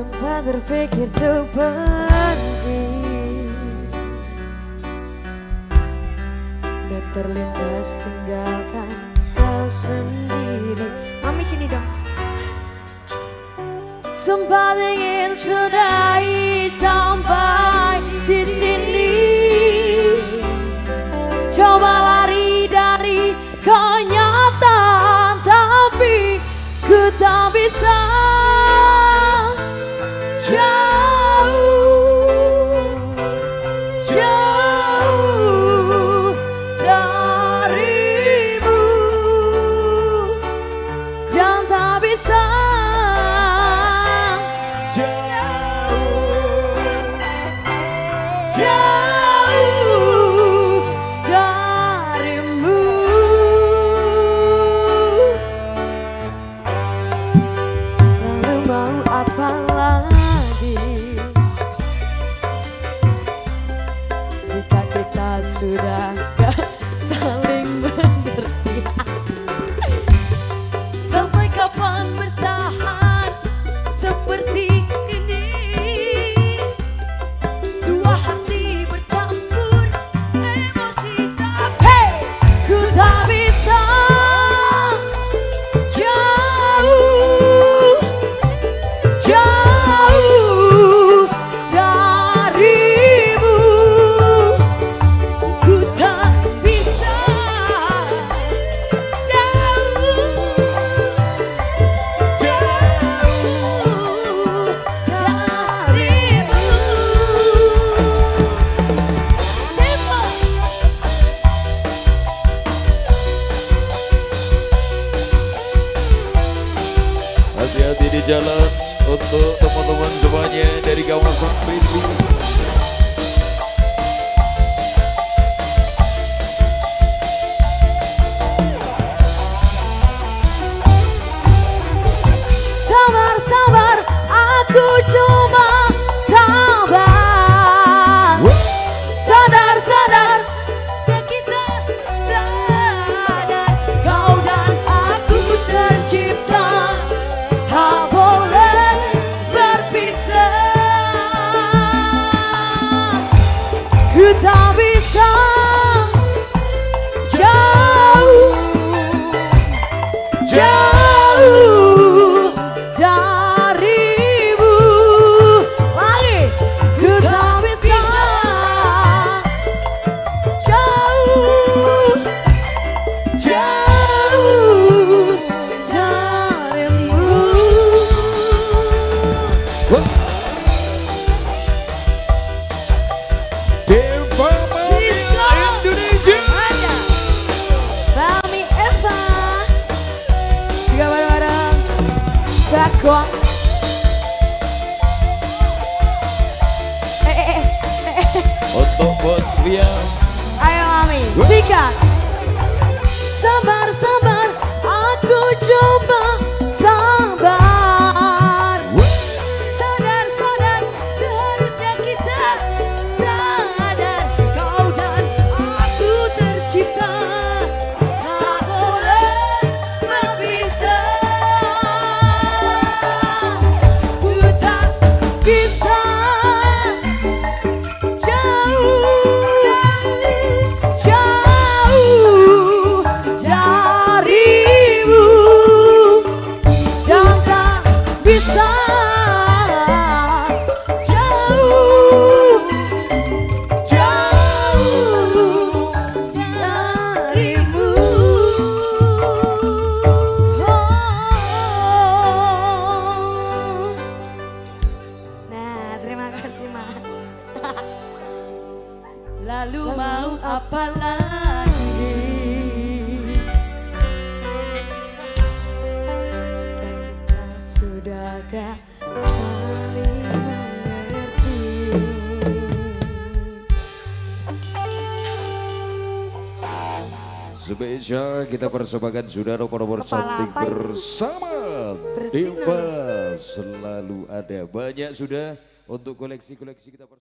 sempat berpikir untuk pergi dan terlintas tinggalkan kau sendiri. Mami sini dong. Sempat ingin sudahi sampai di sini, coba lari dari kenyataan, tapi ku tak bisa. Jauh, jauh darimu dan tak bisa. Jauh darimu. Lalu mau apa lagi jika kita sudah gak saling mengerti? Sampai kapan bertahan seperti ini? Dua hati bercampur emosi, tapi ku tak bisa. Jauh, jauh darimu, ku tak bisa. Jauh, jauh darimu. Hati-hati di jalan untuk teman-teman semuanya dari kawasan Prinsip. Sabar, sabar, aku cuma sabar. Sadar, sadar, dan kita sadar, kau dan aku tercipta, tak boleh berpisah. Ku tak bisa. Jauh, jauh darimu. Lagi, ku tak bisa. Jauh, jauh darimu. Deva Mania Indonesia. Ada Mami Eva juga bareng-bareng Bagong. Untuk Bos Via. Ayo Mami, sikat. Sabar, sabar, aku coba sabar. Sadar, sadar, seharusnya kita sadar, kau dan aku tercipta, tak boleh berpisah. Ku tak bisa. Jauh, jauh darimu dan tak bisa. Jauh, jauh darimu. Nah, terima kasih Mas. Lalu mau apa lagi jika kita sudah gak saling mengerti? Spesial kita persembahkan saudara nomor cantik apa itu? bersama Bersinar. Deva selalu ada. Banyak sudah untuk koleksi-koleksi kita